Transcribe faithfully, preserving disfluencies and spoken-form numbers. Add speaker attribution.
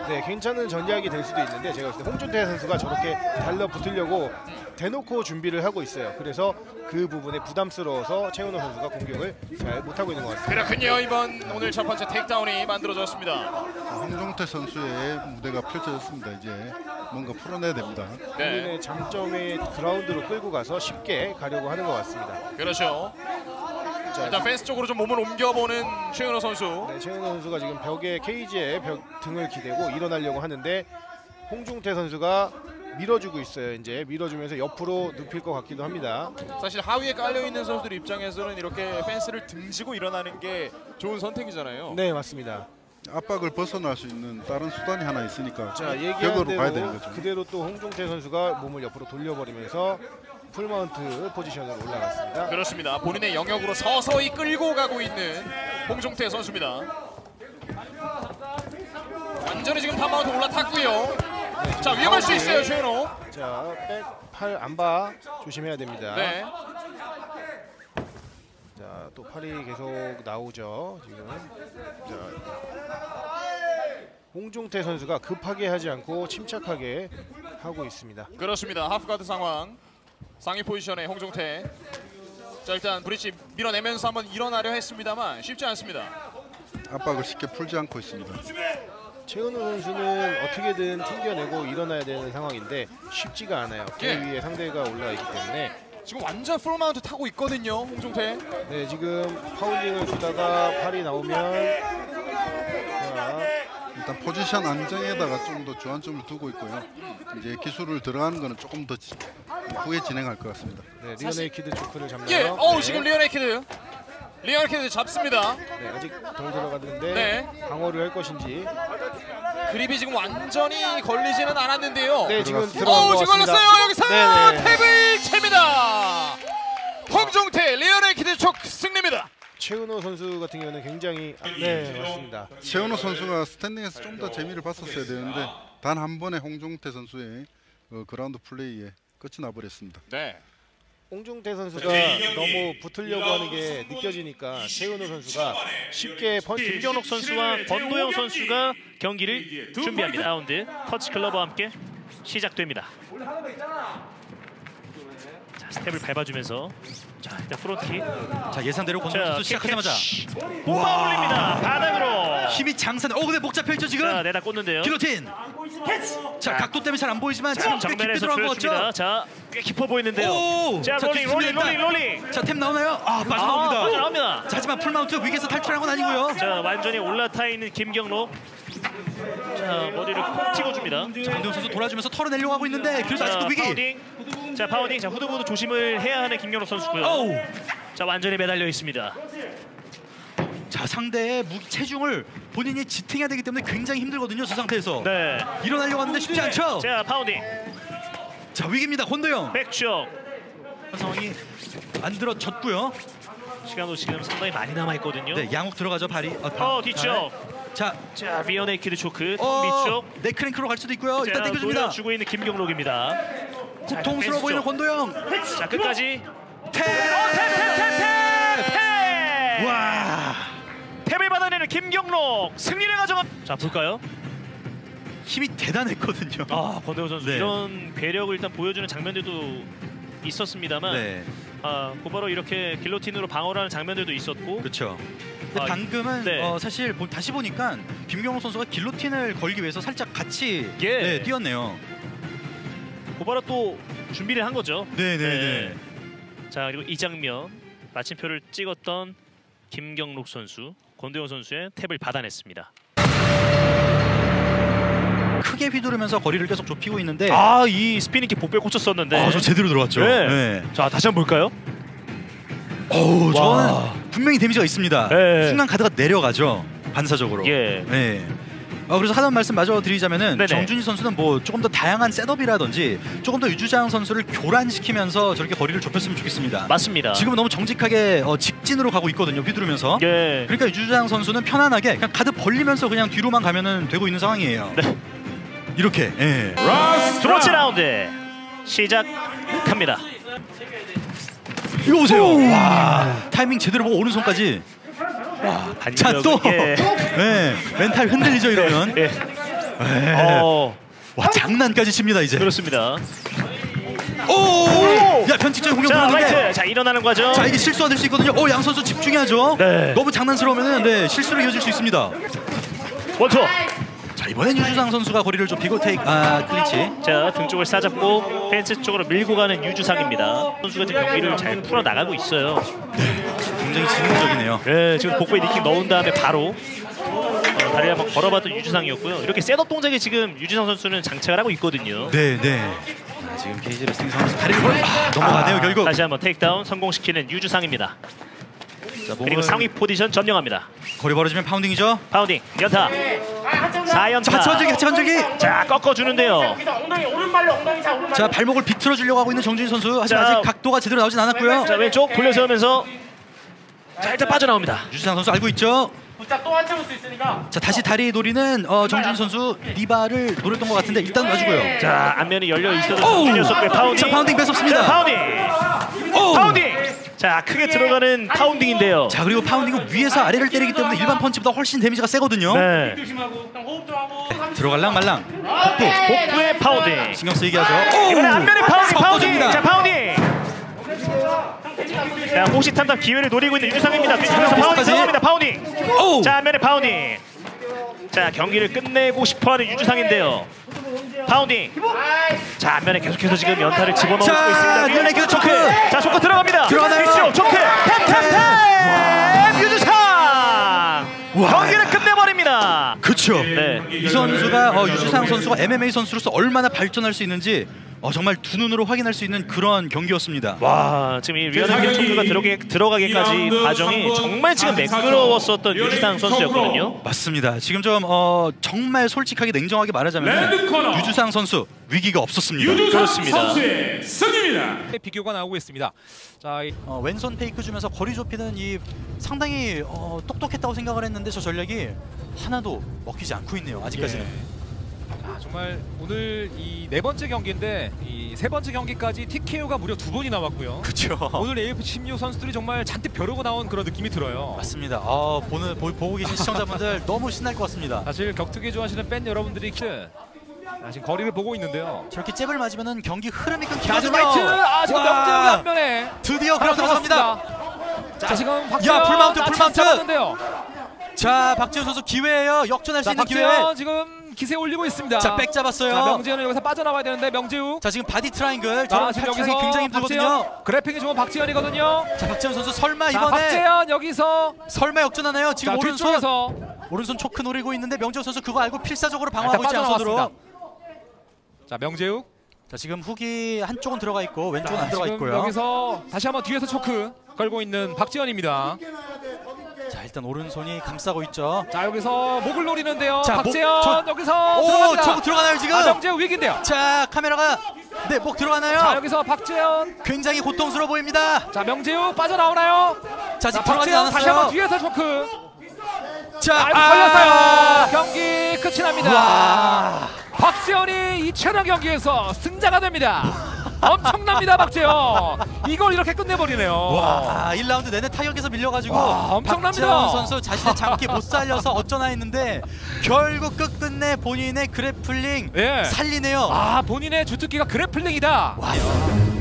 Speaker 1: 네, 괜찮은 전략이 될 수도 있는데 제가 봤을 때 홍준태 선수가 저렇게 달라붙으려고 대놓고 준비를 하고 있어요. 그래서 그 부분에 부담스러워서 최은호 선수가 공격을 잘 못하고 있는 것 같습니다.
Speaker 2: 그렇군요. 이번 오늘 첫 번째 테이크다운이 만들어졌습니다.
Speaker 3: 홍종태 선수의 무대가 펼쳐졌습니다. 이제 뭔가 풀어내야 됩니다.
Speaker 2: 네,
Speaker 1: 본인의 장점의 그라운드로 끌고 가서 쉽게 가려고 하는 것 같습니다.
Speaker 2: 그렇죠.
Speaker 1: 자,
Speaker 2: 일단 펜스 쪽으로 좀 몸을 옮겨보는 최은호 선수.
Speaker 1: 네, 최은호 선수가 지금 벽에 케이지에 벽 등을 기대고 일어나려고 하는데 홍중태 선수가 밀어주고 있어요. 이제 밀어주면서 옆으로 눕힐 것 같기도 합니다.
Speaker 2: 사실 하위에 깔려있는 선수들 입장에서는 이렇게 펜스를 등지고 일어나는 게 좋은 선택이잖아요.
Speaker 1: 네, 맞습니다.
Speaker 3: 압박을 벗어날 수 있는 다른 수단이 하나 있으니까
Speaker 1: 자, 얘기한
Speaker 3: 벽으로
Speaker 1: 대로
Speaker 3: 가야 되는 거죠.
Speaker 1: 그대로 또 홍중태 선수가 몸을 옆으로 돌려버리면서 풀마운트 포지션으로 올라갔습니다.
Speaker 2: 그렇습니다. 본인의 영역으로 서서히 끌고 가고 있는 홍종태 선수입니다. 완전히 지금 탑마운트 올라탔고요.
Speaker 1: 네,
Speaker 2: 자, 위험할 수 있어요, 최은호.
Speaker 1: 자, 백, 팔, 안바 조심해야 됩니다.
Speaker 2: 네.
Speaker 1: 자, 또 팔이 계속 나오죠. 지금. 자, 홍종태 선수가 급하게 하지 않고 침착하게 하고 있습니다.
Speaker 2: 그렇습니다. 하프가드 상황. 상위 포지션의 홍종태. 자, 일단 브릿지 밀어내면서 한번 일어나려 했습니다만 쉽지 않습니다.
Speaker 3: 압박을 쉽게 풀지 않고 있습니다.
Speaker 1: 최은호 선수는 어떻게든 튕겨내고 일어나야 되는 상황인데 쉽지가 않아요. 그
Speaker 2: 예.
Speaker 1: 위에 상대가 올라가 있기 때문에.
Speaker 2: 지금 완전 풀마운트 타고 있거든요, 홍종태.
Speaker 1: 네, 지금 파운딩을 주다가 팔이 나오면 자,
Speaker 3: 일단 포지션 안정에다가 좀 더 주안점을 두고 있고요. 이제 기술을 들어가는 거는 조금 더 지, 후에 진행할 것 같습니다.
Speaker 1: 네, 리오네이키드 초크를 잡나요?
Speaker 2: 예, 어우
Speaker 1: 네.
Speaker 2: 지금 리오네이키드. 리오네이키드 잡습니다.
Speaker 1: 네, 아직 덜 들어가는데
Speaker 2: 네.
Speaker 1: 방어를 할 것인지.
Speaker 2: 그립이 지금 완전히 걸리지는 않았는데요.
Speaker 1: 네, 지금
Speaker 3: 들어갔습니다.
Speaker 1: 들어간
Speaker 2: 어우
Speaker 1: 것
Speaker 2: 지금
Speaker 1: 같습니다.
Speaker 2: 걸렸어요. 여기서
Speaker 1: 네네.
Speaker 2: 탭을 챕니다. 홍종태 리오네이키드 촉 승리입니다.
Speaker 1: 최은호 선수 같은 경우는 굉장히 네, 맞습니다.
Speaker 3: 최은호 선수가 스탠딩에서 좀 더 재미를 봤었어야 되는데 단 한 번의 홍종태 선수의 어, 그라운드 플레이에 끝이 나버렸습니다.
Speaker 2: 네.
Speaker 1: 홍중태 선수가 너무 붙으려고 하는 게 느껴지니까 최은호 선수가 쉽게 펀치.
Speaker 4: 김경록 선수와 권도영 선수가 경기를 준비합니다. 라운드 터치 클러버와 함께 시작됩니다. 자, 스텝을 밟아주면서 자, 일단 프론트킥.
Speaker 5: 자, 예상대로 권도영 선수 시작하자마자
Speaker 4: 뽑아 올립니다. 바닥으로.
Speaker 5: 힘이 장산. 어 근데 목 잡혀있죠 지금.
Speaker 4: 자, 내다 꽂는데요.
Speaker 5: 길로틴. 자, 각도 때문에 잘 안 보이지만 지금 꽤 깊게
Speaker 4: 정면에서
Speaker 5: 들어간 것
Speaker 4: 줬습니다.
Speaker 5: 같죠?
Speaker 4: 자, 꽤 깊어 보이는데요.
Speaker 5: 오!
Speaker 4: 자,
Speaker 5: 자,
Speaker 4: 롤링, 롤링,
Speaker 5: 뒤집습니다.
Speaker 4: 롤링, 롤링.
Speaker 5: 자, 템 나오나요? 아,
Speaker 4: 아,
Speaker 5: 빠져나옵니다.
Speaker 4: 빠져나옵니다.
Speaker 5: 자, 하지만 풀마운트 위기에서 탈출한 건 아니고요.
Speaker 4: 자, 완전히 올라타 있는 김경록. 자, 머리를 콕 찍어줍니다.
Speaker 5: 자, 권도영 선수 돌아주면서 털어내려고 하고 있는데 그래도 아직도 위기.
Speaker 4: 파운딩. 자, 파운딩. 자, 후두부두 조심을 해야 하는 김경록 선수고요.
Speaker 5: 어우.
Speaker 4: 자, 완전히 매달려 있습니다.
Speaker 5: 자, 상대의 무기 체중을 본인이 지탱해야 되기 때문에 굉장히 힘들거든요. 저 상태에서.
Speaker 4: 네.
Speaker 5: 일어나려고 하는데 쉽지 않죠?
Speaker 4: 자, 파운딩.
Speaker 5: 자, 위기입니다. 권도영.
Speaker 4: 백쇼.
Speaker 5: 상황이 만들어졌고요.
Speaker 4: 시간도 지금 상당히 많이 남아 있거든요.
Speaker 5: 네, 양욱 들어가죠. 발이. 어,
Speaker 4: 어, 뒤쪽.
Speaker 5: 자,
Speaker 4: 자, 리어네이키드 초크. 턱
Speaker 5: 어,
Speaker 4: 밑쪽.
Speaker 5: 네크랭크로 갈 수도 있고요. 일단
Speaker 4: 자,
Speaker 5: 당겨줍니다.
Speaker 4: 노려주고 있는 김경록입니다. 자,
Speaker 5: 고통스러워
Speaker 4: 펜스
Speaker 5: 보이는
Speaker 4: 쪽.
Speaker 5: 권도영.
Speaker 4: 자, 끝까지.
Speaker 5: 탭!
Speaker 4: 탭! 탭!
Speaker 5: 와,
Speaker 4: 탭을 받아내는 김경록 승리를 가져갑. 자, 볼까요?
Speaker 5: 힘이 대단했거든요.
Speaker 4: 아, 권대호 선수
Speaker 5: 네.
Speaker 4: 이런 괴력을 일단 보여주는 장면들도 있었습니다만,
Speaker 5: 네,
Speaker 4: 아, 곧바로 이렇게 길로틴으로 방어를 하는 장면들도 있었고.
Speaker 5: 그렇죠. 근데
Speaker 4: 아,
Speaker 5: 방금은
Speaker 4: 네.
Speaker 5: 어, 사실 보- 다시 보니까 김경록 선수가 길로틴을 걸기 위해서 살짝 같이
Speaker 4: 예.
Speaker 5: 네, 뛰었네요.
Speaker 4: 곧바로 또 준비를 한 거죠.
Speaker 5: 네, 네, 네.
Speaker 4: 자, 그리고 이 장면 마침표를 찍었던 김경록 선수, 권대호 선수의 탭을 받아냈습니다.
Speaker 5: 크게 휘두르면서 거리를 계속 좁히고 있는데
Speaker 4: 아, 이 스피닝킥 복부에 꽂혔었는데.
Speaker 5: 아, 저 제대로 들어왔죠.
Speaker 4: 네.
Speaker 5: 네.
Speaker 4: 자, 다시 한번 볼까요?
Speaker 5: 어우,
Speaker 4: 와.
Speaker 5: 저는 분명히 데미지가 있습니다.
Speaker 4: 네.
Speaker 5: 순간 카드가 내려가죠. 반사적으로.
Speaker 4: 예.
Speaker 5: 네. 어, 그래서 하던 말씀 마저 드리자면은
Speaker 4: 네네.
Speaker 5: 정준희 선수는 뭐 조금 더 다양한 셋업이라든지 조금 더 유주장 선수를 교란시키면서 저렇게 거리를 좁혔으면 좋겠습니다.
Speaker 4: 맞습니다.
Speaker 5: 지금은 너무 정직하게 어, 직진으로 가고 있거든요. 휘두르면서.
Speaker 4: 예.
Speaker 5: 그러니까 유주장 선수는 편안하게 그냥 카드 벌리면서 그냥 뒤로만 가면은 되고 있는 상황이에요.
Speaker 4: 네.
Speaker 5: 이렇게. 예.
Speaker 4: 두 번째 라운드 시작합니다.
Speaker 5: 이거 보세요. 와, 타이밍 제대로 보고 오른손까지.
Speaker 4: 와,
Speaker 5: 자, 또.
Speaker 4: 예.
Speaker 5: 네. 멘탈 흔들리죠 이러면.
Speaker 4: 예.
Speaker 5: 네.
Speaker 4: 어,
Speaker 5: 와 장난까지 칩니다 이제.
Speaker 4: 그렇습니다.
Speaker 5: 오! 야 변칙적인 공격
Speaker 4: 자,
Speaker 5: 들어오는데.
Speaker 4: 화이트. 자, 일어나는 과정.
Speaker 5: 자 이게 실수가 될 수 있거든요. 오 양 선수 집중해야죠.
Speaker 4: 네.
Speaker 5: 너무 장난스러우면은 네, 실수로 이어질 수 있습니다.
Speaker 4: 원투.
Speaker 5: 자 이번엔 유주상 선수가 거리를 좁히고 테이크 아 클린치.
Speaker 4: 자, 등 쪽을 싸잡고 펜스 쪽으로 밀고 가는 유주상입니다. 선수가 지금 경기를 잘 풀어 나가고 있어요.
Speaker 5: 굉장히 지능적이네요.
Speaker 4: 네, 지금 복부에 니킥 넣은 다음에 바로 어, 다리를 한번 걸어봤던 유주상이었고요. 이렇게 셋업 동작에 지금 유주상 선수는 장착을 하고 있거든요.
Speaker 5: 네 네. 자, 지금 케이지 레슬링 선수 다리를 걸 아, 넘어가네요 결국.
Speaker 4: 다시 한번 테이크다운 성공시키는 유주상입니다.
Speaker 5: 자,
Speaker 4: 그리고 상위 포지션 점령합니다.
Speaker 5: 거리 벌어지면 파운딩이죠.
Speaker 4: 파운딩 연타 사 연타.
Speaker 5: 자 천적이 같이 천적이.
Speaker 4: 자, 꺾어주는데요.
Speaker 5: 자 발목을 비틀어 주려고 하고 있는 정준희 선수. 하지만
Speaker 4: 자,
Speaker 5: 아직 각도가 제대로 나오진 않았고요.
Speaker 4: 자, 왼쪽 돌려세우면서 자, 일단 빠져나옵니다.
Speaker 5: 유주상 선수 알고 있죠.
Speaker 6: 또한 채울 수 있으니까.
Speaker 5: 자 다시 다리 노리는 어, 정준희 선수 리바를 노렸던 것 같은데 일단 놔주고요.
Speaker 4: 자, 앞면이 열려 있어도
Speaker 5: 오우!
Speaker 4: 정준희 선수의 파운딩.
Speaker 5: 자 파운딩 뺏었습니다.
Speaker 4: 자, 파운딩.
Speaker 5: 오우!
Speaker 4: 파운딩. 자, 크게 들어가는 파운딩인데요.
Speaker 5: 자 그리고 파운딩은 위에서 아래를 때리기 때문에 일반 펀치보다 훨씬 데미지가 세거든요.
Speaker 4: 네.
Speaker 6: 조심하고 형 호흡 좀 하고.
Speaker 5: 들어갈랑 말랑. 복부
Speaker 4: 복부의 파운딩.
Speaker 5: 신경 쓰이게 하죠.
Speaker 4: 이번에 앞면에 파운딩, 파운딩.
Speaker 5: 섞어줍니다.
Speaker 4: 자, 파운딩. 자, 호시탐탐 기회를 노리고 있는 유주상입니다. 뒤쪽에서 파운딩
Speaker 5: 비슷하지?
Speaker 4: 들어갑니다. 파운딩.
Speaker 5: 오!
Speaker 4: 자, 앞면에 파운딩. 자, 경기를 끝내고 싶어하는 유주상인데요. 파운딩. 자, 앞면에 계속해서 지금 연타를 집어넣고
Speaker 5: 자,
Speaker 4: 있습니다.
Speaker 5: 눈에 계속 초크.
Speaker 4: 자, 초크 들어갑니다.
Speaker 5: 들어가나요?
Speaker 4: 휘쇼, 초크. 탭탭탭. 유주상. 경기를 끝내버립니다.
Speaker 5: 그렇죠.
Speaker 4: 네.
Speaker 5: 이 선수가 어, 유주상 선수가 엠엠에이 선수로서 얼마나 발전할 수 있는지 어, 정말 두 눈으로 확인할 수 있는 그런 경기였습니다.
Speaker 4: 와, 지금 이 리어널 초크가 들어게, 들어가기까지 과정이 정말 지금 매끄러웠었던 유주상 선수였거든요.
Speaker 5: 맞습니다. 지금 좀 어, 정말 솔직하게 냉정하게 말하자면 유주상 선수 위기가 없었습니다.
Speaker 4: 그렇습니다.
Speaker 7: 선수의 승입니다. 비교가 나오고 있습니다. 자,
Speaker 5: 어, 왼손 페이크 주면서 거리 좁히는 이 상당히 어, 똑똑했다고 생각을 했는데 저 전략이 하나도 먹히지 않고 있네요. 아직까지는.
Speaker 7: 예. 아, 정말 오늘 이 네 번째 경기인데 이 세 번째 경기까지 티케오가 무려 두 번이 나왔고요.
Speaker 5: 그렇죠.
Speaker 7: 오늘 에이에프씨 십육 선수들이 정말 잔뜩 벼르고 나온 그런 느낌이 들어요.
Speaker 5: 맞습니다. 어, 보는 보, 보고 계신 시청자분들 너무 신날 것 같습니다.
Speaker 7: 사실 격투기 좋아하시는 팬 여러분들이 아, 지금 거리를 보고 있는데요.
Speaker 5: 저렇게 잽을 맞으면은 경기 흐름이
Speaker 7: 자,
Speaker 5: 끊기거든요.
Speaker 7: 지금 라이트! 아, 지금
Speaker 5: 와.
Speaker 7: 명재우가 한 면에
Speaker 5: 드디어 그럼 들어갑니다.
Speaker 7: 자, 지금 박지현
Speaker 5: 풀마운트,
Speaker 7: 아,
Speaker 5: 풀마운트!
Speaker 7: 잡았는데요.
Speaker 5: 자, 박지현 선수 기회예요. 역전할 수
Speaker 7: 자,
Speaker 5: 있는 기회.
Speaker 7: 박지현 지금 기세 올리고 있습니다.
Speaker 5: 자, 백 잡았어요.
Speaker 7: 자, 명재우는 여기서 빠져나와야 되는데 명재우.
Speaker 5: 자, 지금 바디 트라이앵글.
Speaker 7: 자,
Speaker 5: 저런
Speaker 7: 지금
Speaker 5: 탈출하기
Speaker 7: 여기서
Speaker 5: 굉장히 힘들거든요.
Speaker 7: 박지현 그래픽이 좋은 박지현이거든요.
Speaker 5: 자, 박지현 선수 설마
Speaker 7: 자,
Speaker 5: 이번에
Speaker 7: 박지현 여기서
Speaker 5: 설마 역전하나요? 지금
Speaker 7: 자,
Speaker 5: 오른손
Speaker 7: 뒤쪽에서
Speaker 5: 오른손 초크 노리고 있는데 명재우 선수 그거 알고 필사적으로
Speaker 7: 일단
Speaker 5: 방어하고 있지 않선으로.
Speaker 7: 빠져나왔습니다. 자, 명재우.
Speaker 5: 자, 지금 훅이 한쪽은 들어가 있고 왼쪽은 안 들어가
Speaker 7: 지금
Speaker 5: 있고요.
Speaker 7: 여기서 다시 한번 뒤에서 초크 걸고 있는 박지현입니다.
Speaker 5: 자, 일단 오른손이 감싸고 있죠.
Speaker 7: 자, 여기서 목을 노리는데요.
Speaker 5: 자,
Speaker 7: 박지현
Speaker 5: 목, 저-
Speaker 7: 여기서
Speaker 5: 오,
Speaker 7: 들어갑니다.
Speaker 5: 저거 들어가나요 지금?
Speaker 7: 아, 명재우 위기인데요.
Speaker 5: 자, 카메라가 네, 목 들어가나요?
Speaker 7: 자, 여기서 박지현.
Speaker 5: 굉장히 고통스러워 보입니다.
Speaker 7: 자, 명재우 빠져나오나요?
Speaker 5: 자,
Speaker 7: 자,
Speaker 5: 지금 들어가지
Speaker 7: 박지현 다시 한번
Speaker 5: 않았어요.
Speaker 7: 뒤에서 초크.
Speaker 5: 자,
Speaker 7: 아, 걸렸어요. 경기 끝이 납니다.
Speaker 5: 와.
Speaker 7: 박지현이 이 최강 경기에서 승자가 됩니다. 엄청납니다, 박지현. 이걸 이렇게 끝내버리네요.
Speaker 5: 와, 일 라운드 내내 타격에서 밀려가지고
Speaker 7: 와, 엄청납니다.
Speaker 5: 박지현 선수 자신의 장기 못 살려서 어쩌나 했는데 결국 끝끝내 본인의 그래플링
Speaker 7: 예.
Speaker 5: 살리네요.
Speaker 7: 아, 본인의 주특기가 그래플링이다.
Speaker 5: 와.